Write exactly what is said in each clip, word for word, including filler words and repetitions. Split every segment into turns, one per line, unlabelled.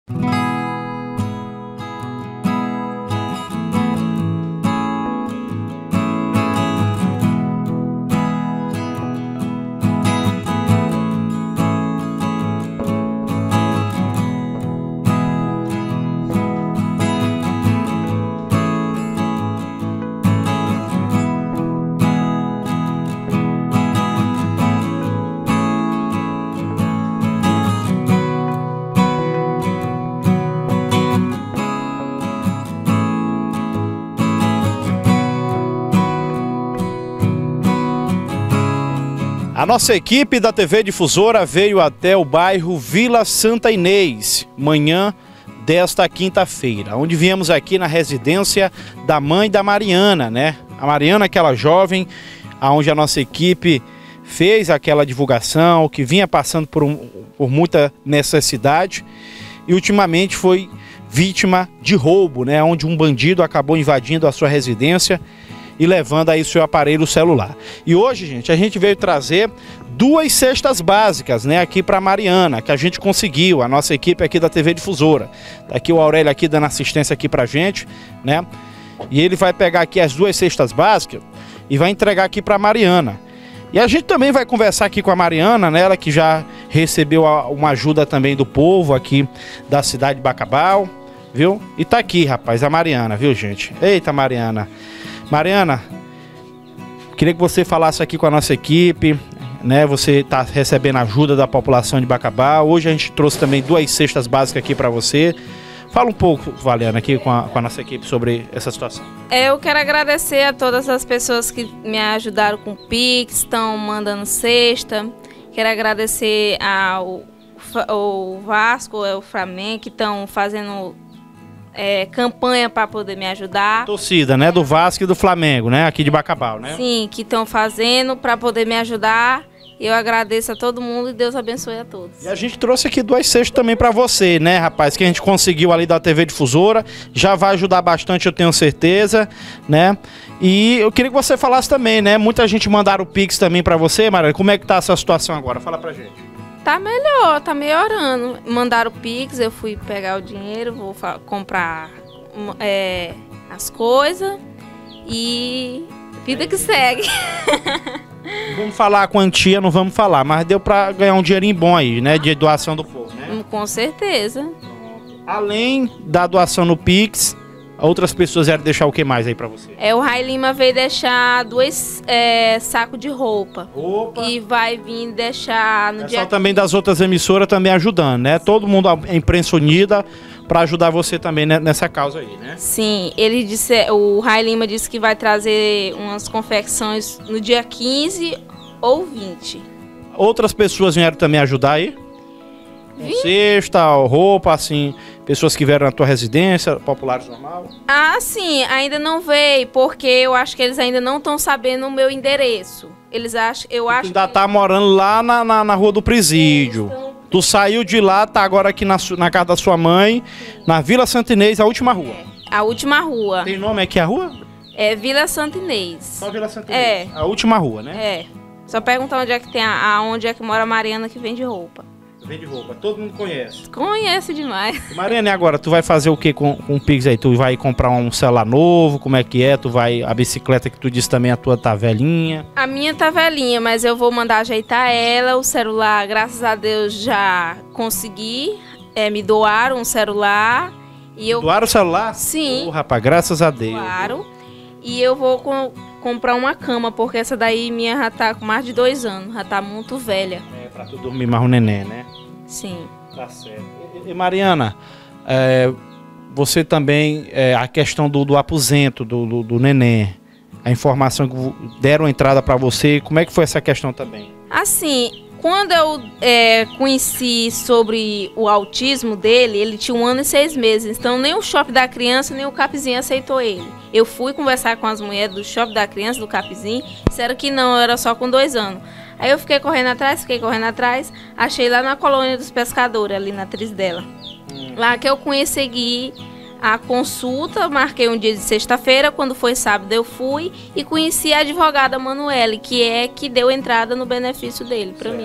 A nossa equipe da T V Difusora veio até o bairro Vila Santa Inês, manhã desta quinta-feira, onde viemos aqui na residência da mãe da Mariana, né? A Mariana, aquela jovem, onde a nossa equipe fez aquela divulgação, que vinha passando por, um, por muita necessidade e ultimamente foi vítima de roubo, né? Onde um bandido acabou invadindo a sua residência e levando aí seu aparelho celular. E hoje, gente, a gente veio trazer duas cestas básicas, né, aqui para Mariana, que a gente conseguiu, a nossa equipe aqui da T V Difusora. Tá aqui o Aurélio aqui dando assistência aqui pra gente, né? E ele vai pegar aqui as duas cestas básicas e vai entregar aqui para Mariana. E a gente também vai conversar aqui com a Mariana, né, ela que já recebeu uma ajuda também do povo aqui da cidade de Bacabal, viu? E tá aqui, rapaz, a Mariana, viu, gente? Eita, Mariana. Mariana, queria que você falasse aqui com a nossa equipe, né? Você está recebendo ajuda da população de Bacabal. Hoje a gente trouxe também duas cestas básicas aqui para você. Fala um pouco, Valiana, aqui com a, com a nossa equipe sobre essa situação.
Eu quero agradecer a todas as pessoas que me ajudaram com o Pix, estão mandando cesta. Quero agradecer ao, ao Vasco, ao Flamengo, que estão fazendo É, campanha para poder me ajudar.
Torcida, né? Do Vasco e do Flamengo, né? Aqui de Bacabal, né?
Sim, que estão fazendo para poder me ajudar. Eu agradeço a todo mundo e Deus abençoe a todos.
E a gente trouxe aqui duas cestas também para você, né, rapaz? Que a gente conseguiu ali da T V Difusora. Já vai ajudar bastante, eu tenho certeza, né? E eu queria que você falasse também, né? Muita gente mandaram o Pix também para você, Maria. Como é que tá essa situação agora? Fala pra gente.
Tá melhor, tá melhorando. Mandaram o Pix, eu fui pegar o dinheiro, vou comprar é, as coisas e vida que segue.
Vamos falar a quantia, não vamos falar, mas deu pra ganhar um dinheirinho bom aí, né? De doação do povo, né?
Com certeza.
Além da doação no Pix, outras pessoas vieram deixar o que mais aí pra você?
É, o Rai Lima veio deixar dois é, sacos de roupa.
Opa.
E vai vir deixar no
é
dia...
Só também das outras emissoras também ajudando, né? Todo mundo, a imprensa unida, pra ajudar você também nessa causa aí, né?
Sim, ele disse, o Rai Lima disse que vai trazer umas confecções no dia quinze ou vinte.
Outras pessoas vieram também ajudar aí? Com cesta, roupa, assim, pessoas que vieram na tua residência, populares normal?
Ah, sim, ainda não veio, porque eu acho que eles ainda não estão sabendo o meu endereço. Eles acham, eu acho
ainda
que...
tá morando lá na, na, na rua do presídio. Estão... Tu saiu de lá, tá agora aqui na, na casa da sua mãe, na Vila Santa Inês, a última rua.
É, a última rua.
Tem nome aqui a rua?
É Vila Santa Inês.
Só Vila Santa Inês.
É.
A última rua, né?
É. Só perguntar onde é que tem a, a onde é que mora a Mariana que vende roupa.
Vende roupa, todo mundo conhece.
Conhece demais.
Mariana, e agora, tu vai fazer o que com, com o Pix aí? Tu vai comprar um celular novo? Como é que é? Tu vai, a bicicleta que tu disse também, a tua tá velhinha?
A minha tá velhinha, mas eu vou mandar ajeitar ela. O celular, graças a Deus, já consegui. É, me doaram um celular. E eu...
Doaram o celular?
Sim.
Oh, rapaz, graças a Deus.
Doaram. E eu vou com, comprar uma cama, porque essa daí minha já tá com mais de dois anos. Já tá muito velha.
É, pra tu dormir mais um neném, né?
Sim.
Tá certo. E, e Mariana, é, você também, é, a questão do, do aposento do, do, do neném, a informação que deram entrada para você, como é que foi essa questão também?
Assim, quando eu é, conheci sobre o autismo dele, ele tinha um ano e seis meses, então nem o shopping da criança, nem o Capizinho aceitou ele. Eu fui conversar com as mulheres do shopping da criança, do Capizinho, disseram que não, era só com dois anos. Aí eu fiquei correndo atrás, fiquei correndo atrás, achei lá na colônia dos pescadores, ali na atriz dela. Hum. Lá que eu consegui a consulta, marquei um dia de sexta-feira, quando foi sábado eu fui e conheci a advogada Manuele, que é que deu entrada no benefício dele para mim.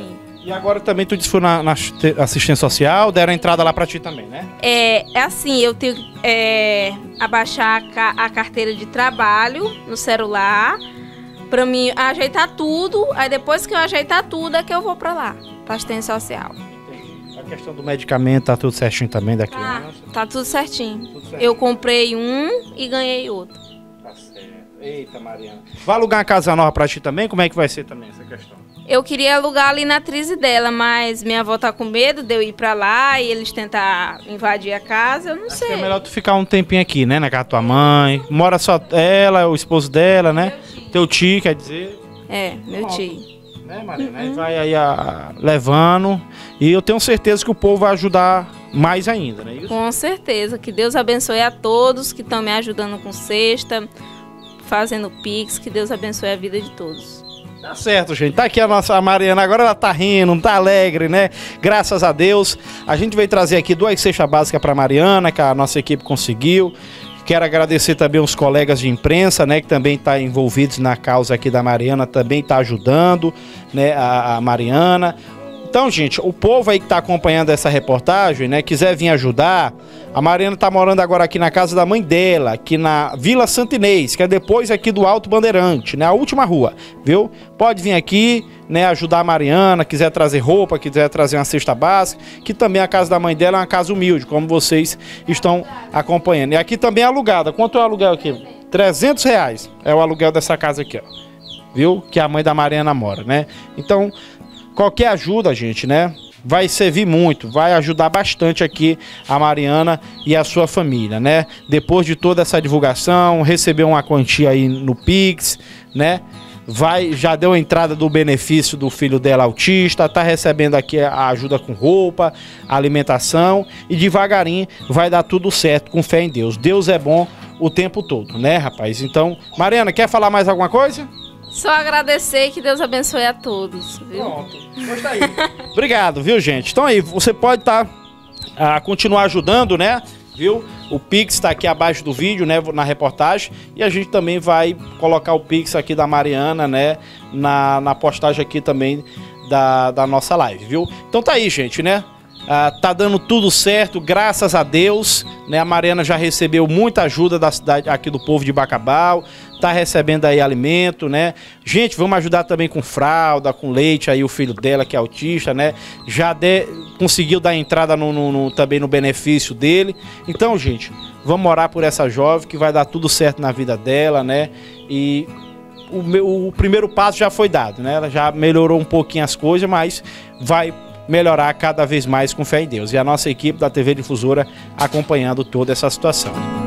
E agora também tu disse que foi na, na assistência social, deram entrada lá pra ti também, né?
É, é assim, eu tenho que é, abaixar a, ca a carteira de trabalho no celular, pra mim ajeitar tudo, aí depois que eu ajeitar tudo é que eu vou pra lá, pra assistência social.
Entendi. A questão do medicamento tá tudo certinho também da criança?
Tá, tá tudo certinho.
Tudo certo.
Eu comprei um e ganhei outro.
Tá certo. Eita, Mariana. Vai alugar uma casa nova pra ti também? Como é que vai ser também essa questão?
Eu queria alugar ali na Trise dela, mas minha avó tá com medo de eu ir pra lá e eles tentar invadir a casa, eu não
Acho
sei.
que é melhor tu ficar um tempinho aqui, né? Na casa da tua mãe. Mora só ela, o esposo dela, né?
Tio.
Teu tio, quer dizer.
É, meu tio.
Né, Mariana? Aí vai aí a, levando. E eu tenho certeza que o povo vai ajudar mais ainda, né? Isso?
Com certeza. Que Deus abençoe a todos que estão me ajudando com cesta, fazendo pix, que Deus abençoe a vida de todos.
Tá certo, gente. Tá aqui a nossa Mariana. Agora ela tá rindo, tá alegre, né? Graças a Deus. A gente veio trazer aqui duas cestas básicas pra Mariana, que a nossa equipe conseguiu. Quero agradecer também os colegas de imprensa, né? Que também estão envolvidos na causa aqui da Mariana, também tá ajudando, né? A, a Mariana. Então, gente, o povo aí que tá acompanhando essa reportagem, né? Quiser vir ajudar, a Mariana tá morando agora aqui na casa da mãe dela, aqui na Vila Santa Inês, que é depois aqui do Alto Bandeirante, né? A última rua, viu? Pode vir aqui, né? Ajudar a Mariana, quiser trazer roupa, quiser trazer uma cesta básica, que também a casa da mãe dela é uma casa humilde, como vocês estão acompanhando. E aqui também é alugada. Quanto é o aluguel aqui? trezentos reais é o aluguel dessa casa aqui, ó. Viu? Que a mãe da Mariana mora, né? Então, qualquer ajuda, gente, né? Vai servir muito, vai ajudar bastante aqui a Mariana e a sua família, né? Depois de toda essa divulgação, recebeu uma quantia aí no Pix, né? Vai, já deu a entrada do benefício do filho dela autista, tá recebendo aqui a ajuda com roupa, alimentação e devagarinho vai dar tudo certo, com fé em Deus. Deus é bom o tempo todo, né, rapaz? Então, Mariana, quer falar mais alguma coisa?
Só agradecer e que Deus abençoe a todos, viu?
Pronto, gostei aí. Obrigado, viu, gente? Então aí, você pode estar tá, uh, continuar ajudando, né? Viu? O Pix está aqui abaixo do vídeo, né? Na reportagem. E a gente também vai colocar o Pix aqui da Mariana, né? Na, na postagem aqui também da, da nossa live, viu? Então tá aí, gente, né? Uh, tá dando tudo certo, graças a Deus, né? A Mariana já recebeu muita ajuda da cidade aqui do povo de Bacabal, tá recebendo aí alimento, né? Gente, vamos ajudar também com fralda, com leite aí o filho dela que é autista, né? Já de, conseguiu dar entrada no, no, no, também no benefício dele. Então, gente, vamos orar por essa jovem que vai dar tudo certo na vida dela, né? E o, meu, o primeiro passo já foi dado, né? Ela já melhorou um pouquinho as coisas, mas vai melhorar cada vez mais com fé em Deus. E a nossa equipe da T V Difusora acompanhando toda essa situação.